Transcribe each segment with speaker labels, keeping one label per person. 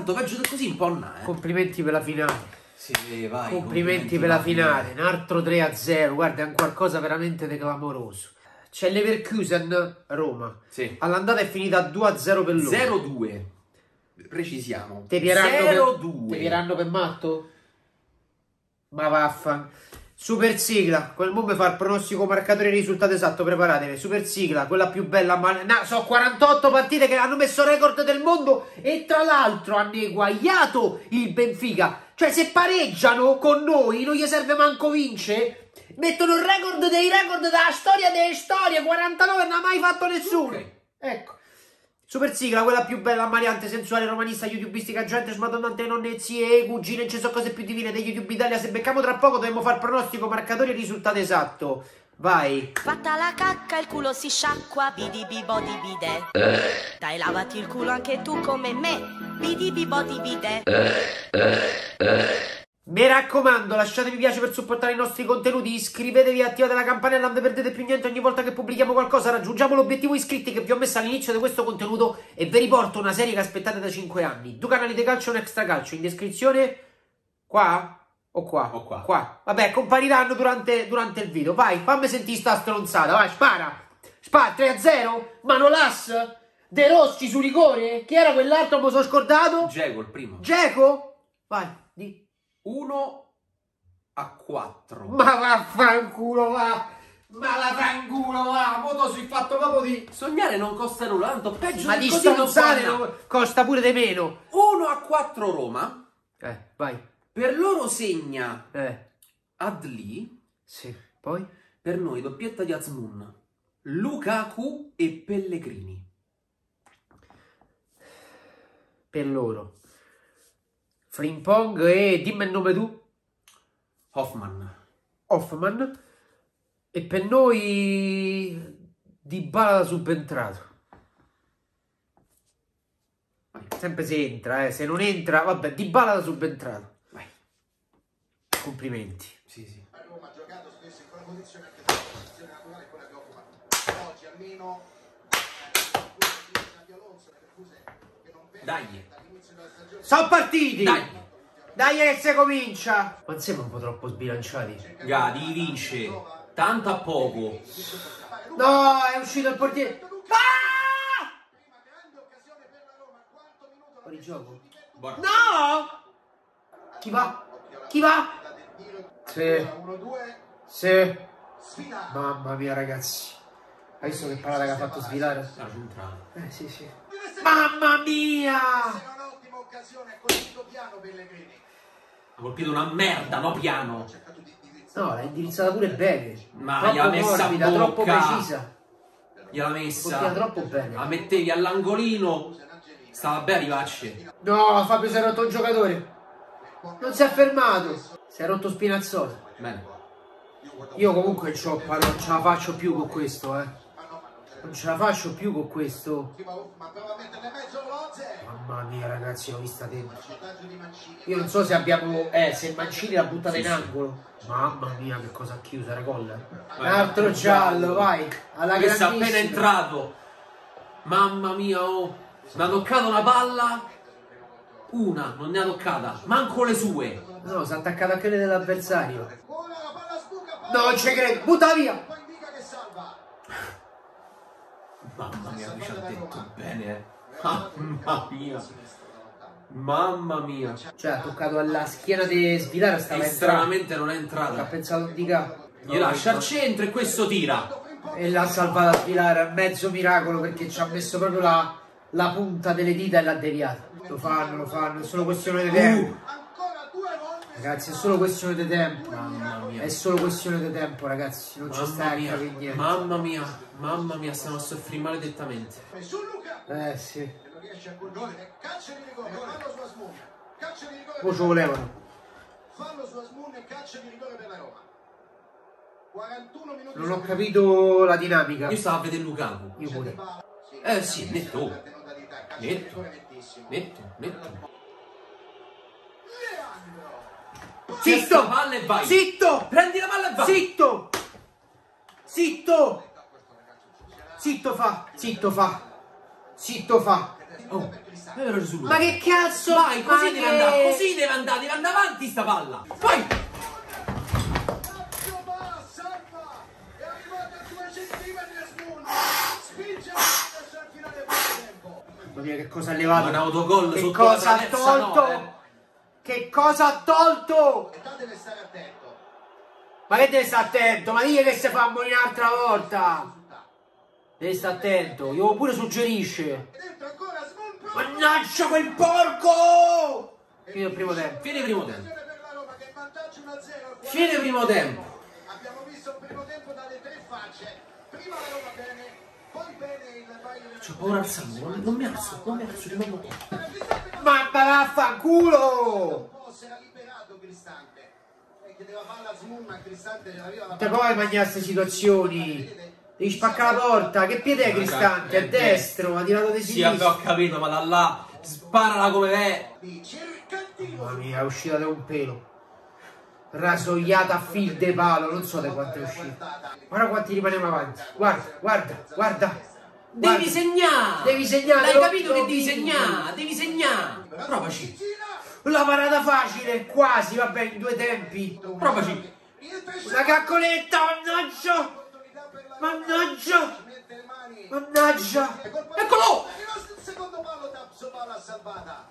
Speaker 1: tanto peggio di così un po' no,
Speaker 2: Complimenti per la finale.
Speaker 1: Sì, vai.
Speaker 2: Complimenti per la finale. Un altro 3-0. Guarda, è un qualcosa veramente di clamoroso. C'è Leverkusen Roma.
Speaker 1: Sì.
Speaker 2: All'andata è finita 2-0 per loro.
Speaker 1: 0-2. Precisiamo.
Speaker 2: Te
Speaker 1: 0-2.
Speaker 2: Te piranno per matto? Ma vaffan. Super sigla. Quel mo mi fa il pronostico marcatore e risultato esatto. Preparatevi. Super sigla, quella più bella. Ma so 48 partite che hanno messo record del mondo. E tra l'altro hanno eguagliato il Benfica. Cioè, se pareggiano con noi, non gli serve manco vince. Mettono il record dei record della storia delle storie. 49 non ha mai fatto nessuno.
Speaker 1: Okay.
Speaker 2: Ecco. Super sigla, quella più bella, ammaliante, sensuale, romanista, youtubistica, gente, smadonnante, nonne, zie, cugine, ci sono cose più divine dei YouTube Italia. Se beccamo tra poco dovremmo fare pronostico, marcatore e risultato esatto. Vai.
Speaker 3: Fatta la cacca, il culo si sciacqua, bidi bibodi bide. Dai, lavati il culo anche tu come me, bidi bibodi bide.
Speaker 2: Mi raccomando, lasciate mi piace per supportare i nostri contenuti, iscrivetevi e attivate la campanella, non vi perdete più niente ogni volta che pubblichiamo qualcosa. Raggiungiamo l'obiettivo iscritti che vi ho messo all'inizio di questo contenuto e vi riporto una serie che aspettate da 5 anni. 2 canali di calcio e un extra calcio, in descrizione qua o qua?
Speaker 1: O qua.
Speaker 2: Qua. Vabbè, compariranno durante il video. Vai, fammi sentire sta stronzata, vai, spara. Spara, 3-0, Manolas, De Rossi su rigore. Chi era quell'altro, mi sono scordato?
Speaker 1: Dzeko il primo.
Speaker 2: Dzeko? Vai, di.
Speaker 1: 1-4.
Speaker 2: Ma vaffanculo va! Ma la fanculo va! Mo t'ho fatto proprio di...
Speaker 1: Sognare non costa nulla, tanto peggio
Speaker 2: Ma
Speaker 1: di
Speaker 2: di
Speaker 1: così non
Speaker 2: stronzare
Speaker 1: può andare.
Speaker 2: costa pure di meno!
Speaker 1: 1-4 Roma.
Speaker 2: Vai.
Speaker 1: Per loro segna Adli.
Speaker 2: Sì, poi?
Speaker 1: Per noi doppietta di Azmoun, Lukaku e Pellegrini.
Speaker 2: Per loro Frimpong e dimmi il nome tu? Hoffman. E per noi Dybala subentrato. Sempre se entra, se non entra, vabbè, Dybala da subentrato.
Speaker 1: Vai.
Speaker 2: Complimenti.
Speaker 1: Sì, sì.
Speaker 4: A Roma ha giocato spesso in quella posizione, anche se la posizione naturale è quella che occupa oggi almeno
Speaker 1: Dai.
Speaker 2: Sono partiti!
Speaker 1: Dai.
Speaker 2: Dai che si comincia! Ma sembra un po' troppo sbilanciati.
Speaker 1: Gadi vince. Tanto a poco.
Speaker 2: No, è uscito il portiere. Ah! Fuori gioco. No! Chi va? Chi va? Sì. Sì. Mamma mia ragazzi. Hai visto che parata che ha fatto svilare?
Speaker 1: La centrale.
Speaker 2: Sì, sì. Mamma mia!
Speaker 1: Ha colpito una merda, no piano.
Speaker 2: No, l'ha indirizzata pure bene.
Speaker 1: Ma
Speaker 2: Troppo
Speaker 1: gli ha messa
Speaker 2: morbida,
Speaker 1: a bocca.
Speaker 2: troppo precisa.
Speaker 1: Gliel'ha messa.
Speaker 2: Colpiva troppo bene.
Speaker 1: La mettevi all'angolino. Stava bene arrivarci.
Speaker 2: No, Fabio si è rotto un giocatore. Non si è fermato. Si è rotto Spinazzola.
Speaker 1: Bene.
Speaker 2: Io comunque non ce la faccio più con questo, Non ce la faccio più con questo. Mamma mia ragazzi, l'ho vista dentro. Io non so se abbiamo... se Mancini l'ha buttata in angolo. Mamma mia che cosa ha chiuso, era gol. Un altro giallo, vai. Alla
Speaker 1: Questo è
Speaker 2: grandissima.
Speaker 1: appena entrato. Mamma mia, oh. Mi ha toccato una palla. Una, non ne ha toccata. Manco le sue.
Speaker 2: No, si è attaccata a quelle dell'avversario. No, non ci credo. Butta via.
Speaker 1: Mamma mia, mi ci ha detto bene, Mamma mia. Mamma mia.
Speaker 2: Cioè, ha toccato alla schiena di Svilare, stava
Speaker 1: E
Speaker 2: entrando.
Speaker 1: stranamente non è
Speaker 2: Ha
Speaker 1: entrata.
Speaker 2: pensato di capo.
Speaker 1: Gli lascia al centro e questo tira.
Speaker 2: E l'ha salvata a Svilare, mezzo miracolo, perché ci ha messo proprio la punta delle dita e l'ha deviata. Lo fanno, è solo questione di tempo. Ragazzi, è solo questione di tempo.
Speaker 1: Mamma mia.
Speaker 2: È solo questione di tempo, ragazzi. Non ci sta a capire niente.
Speaker 1: Mamma mia, stiamo a soffrire maledettamente.
Speaker 2: Sì.
Speaker 4: Calcio di rigore, fallo su Asmun. Calcio di rigore.
Speaker 2: Poi ci volevano.
Speaker 4: Fallo su Asmun e calcio di rigore per la Roma. 41 minuti.
Speaker 2: Non ho capito la dinamica.
Speaker 1: Io stavo a vedere Lukaku.
Speaker 2: Io pure.
Speaker 1: Sì, netto. Netto.
Speaker 2: Zitto!
Speaker 1: Palla e vai.
Speaker 2: Zitto!
Speaker 1: Prendi la palla e vai.
Speaker 2: Zitto! Zitto! Zitto fa!
Speaker 1: Oh, è vero Gesù.
Speaker 2: Ma che cazzo?
Speaker 1: Vai, così
Speaker 2: Ma
Speaker 1: deve
Speaker 2: che-
Speaker 1: andare, così deve andare avanti sta palla. Vai!
Speaker 4: Lazio va, salva, è arrivato a 2 centimetri Asmun, spinge adesso al finale del primo tempo.
Speaker 2: Mamma mia, che cosa ha levato?
Speaker 1: Un autogol
Speaker 2: Che
Speaker 1: sotto
Speaker 2: cosa
Speaker 1: la
Speaker 2: ha
Speaker 1: traversa,
Speaker 2: tolto?
Speaker 1: no,
Speaker 2: Che cosa ha tolto?
Speaker 4: Età deve stare attento.
Speaker 2: Ma che deve stare attento? Ma dica che si fa morire un'altra volta. Devi stare attento, io pure suggerisce.
Speaker 4: Dentro ancora Asmun,
Speaker 2: Mannaggia quel porco! Fine il primo tempo.
Speaker 1: Fine primo tempo.
Speaker 4: per la Roma che è in vantaggio 1-0.
Speaker 1: Fine primo tempo.
Speaker 4: Abbiamo visto il primo tempo dalle 3 facce. Prima la Roma bene, poi bene il Bayern.
Speaker 1: C'ho paura al sangue, non mi alzo, rimango qua.
Speaker 2: Ma vaffanculo!
Speaker 4: Un po' si era liberato Cristante. E chiedeva palla a Asmun, ma Cristante ce l'aveva la
Speaker 2: Te puoi mangiare queste situazioni? Devi spaccare la porta. Che piede è Cristante? A destro, ha tirato di
Speaker 1: Sì, vabbè,
Speaker 2: sinistra.
Speaker 1: ho capito, ma da là sparala come è.
Speaker 4: Cercantino.
Speaker 2: Mamma mia, è uscita da un pelo. Rasoiata a fil de palo, non so da quanto è uscita. Guarda quanti rimaniamo avanti. Guarda, guarda, guarda.
Speaker 1: Devi
Speaker 2: Guarda.
Speaker 1: segnare!
Speaker 2: Devi segnare,
Speaker 1: Hai capito che
Speaker 2: lo
Speaker 1: devi
Speaker 2: vedi.
Speaker 1: segnare? Devi segnare! Provaci!
Speaker 2: La parata facile, quasi, vabbè, in 2 tempi.
Speaker 1: Provaci!
Speaker 2: La caccoletta, mannaggia! Mannaggia! Mannaggia!
Speaker 1: Eccolo!
Speaker 4: Il secondo palo da Zobala salvata.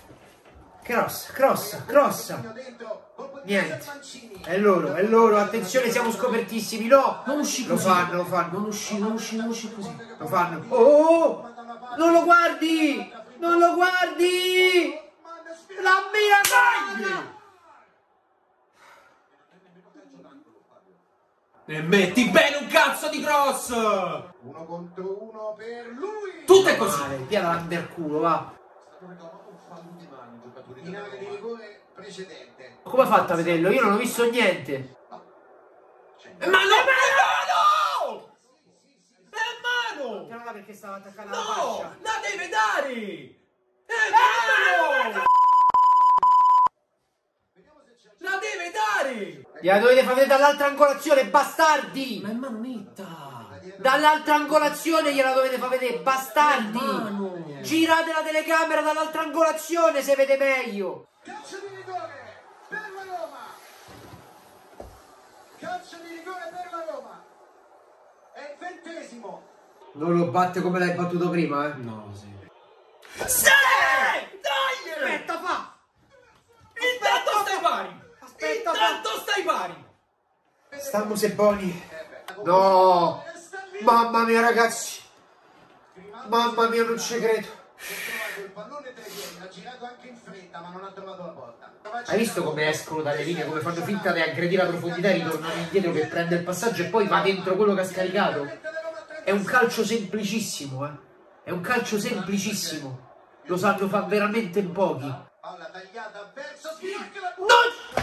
Speaker 2: Crossa. Niente. È loro, attenzione, siamo scopertissimi, no!
Speaker 1: Non usci
Speaker 2: Lo
Speaker 1: così!
Speaker 2: fanno.
Speaker 1: Non usci così!
Speaker 2: Lo fanno. Oh! Non lo guardi! Non lo guardi! La mia!
Speaker 1: E metti bene un cazzo di cross!
Speaker 4: 1 contro 1 per lui.
Speaker 1: Tutto è così!
Speaker 2: Male, via l'underculo, va.
Speaker 4: In area di rigore precedente.
Speaker 2: Come ha fatto a vederlo? Io non ho visto niente.
Speaker 1: Ma no! È mano! È mano!
Speaker 2: No, perché stava attaccando alla
Speaker 1: No!
Speaker 2: faccia.
Speaker 1: La deve dare! È mano! La deve dare!
Speaker 2: Gliela dovete fare vedere dall'altra angolazione, bastardi!
Speaker 1: Ma è mano netta!
Speaker 2: Dall'altra angolazione gliela dovete far vedere, bastardi!
Speaker 1: Mano!
Speaker 2: Girate la telecamera dall'altra angolazione se vede meglio!
Speaker 4: Calcio di rigore per la Roma. Calcio di rigore per la Roma. È il 20°.
Speaker 2: Non lo batte come l'hai battuto prima, eh?
Speaker 1: No, sì.
Speaker 2: Sì! Dai! Aspetta, fa!
Speaker 1: Intanto stai pari!
Speaker 2: Aspetta,
Speaker 1: Intanto stai pari!
Speaker 2: Stanno se buoni. No! Mamma mia, ragazzi! Mamma mia, non ci credo.
Speaker 4: Il pallone tra i piedi, ha girato anche in fretta, ma non ha trovato la porta.
Speaker 2: Hai visto come escono dalle linee, come fanno finta di aggredire la profondità e ritornano indietro che prende il passaggio e poi va dentro quello che ha scaricato? È un calcio semplicissimo, eh. È un calcio semplicissimo. Lo sanno fare veramente in pochi.
Speaker 4: Palla tagliata verso Sbianca.
Speaker 2: Non...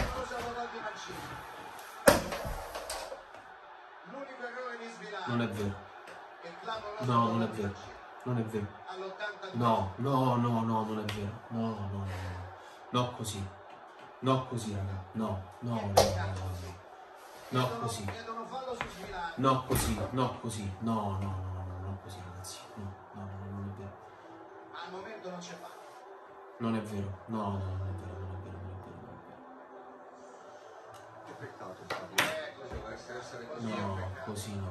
Speaker 4: L'unico errore di Svilano.
Speaker 1: Non è vero.
Speaker 4: È clamoroso.
Speaker 1: No, non è vero. Non è vero.
Speaker 4: All'82.
Speaker 1: No, non è vero. No. No così. No così, raga. No. No così.
Speaker 4: Chiedono fallo su Svilano.
Speaker 1: No così. No così, ragazzi. No, non è vero.
Speaker 4: Al momento non c'è fallo.
Speaker 1: Non è vero. No, non è vero.
Speaker 4: Che peccato, Fabio. Così deve essere così.
Speaker 1: No, così no.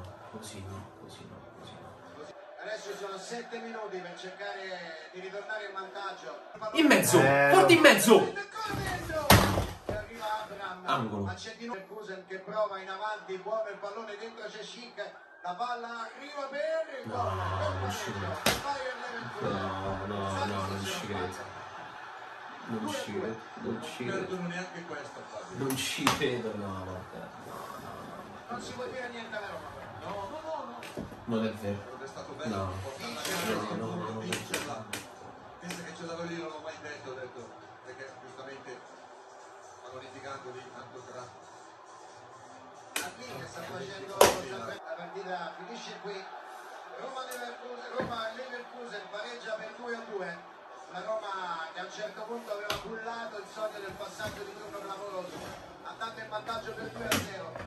Speaker 4: Adesso sono 7 minuti per cercare di ritornare in vantaggio.
Speaker 1: In mezzo! Forte in mezzo!
Speaker 4: E arriva Abraham.
Speaker 1: Angolo.
Speaker 4: Ma c'è di nuovo Kusen che prova in avanti, buono il pallone dentro, c'è Schick. La palla arriva per il gol.
Speaker 1: non ci credo.
Speaker 4: Bayern Leverkusen.
Speaker 1: Non ci credo. Non ci credo.
Speaker 4: Neanche questo, Fabio.
Speaker 1: Non ci credo, no, vabbè.
Speaker 4: Non si può dire niente alla Roma. No.
Speaker 1: Non è vero.
Speaker 4: È stato
Speaker 1: No.
Speaker 4: Pensa che ce l'avevo lì, non l'ho mai detto, ho detto perché giustamente stanno litigando lì tanto tra. Che sta facendo la partita finisce qui. Roma-Leverkusen pareggia per 2-2. La Roma che a un certo punto aveva bullato il sogno del passaggio di turno clamoroso, andando in vantaggio per 2-0.